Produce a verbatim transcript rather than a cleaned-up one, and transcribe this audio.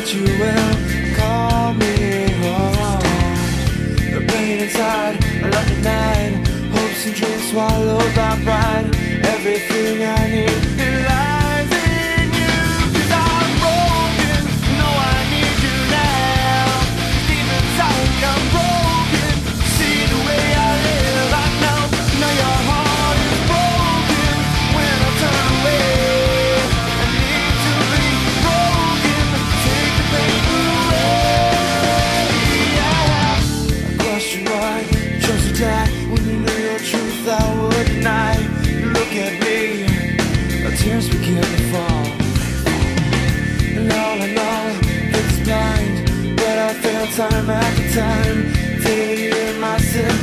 that you will call me home. The pain inside, I love the night. Hopes and dreams swallowed by pride. Everything I need in life in you. 'Cause I'm broken, know I need you now. Deep inside I'm broken, see the way I live. I know, know your heart is broken. When I turn away, I need to be broken. Take the pain away. Yeah. I question why you chose to die. When you knew your truth I would deny. You look at me, our tears begin to fall. And all in all, it's blind, but I fail time after time. Daily in my sin,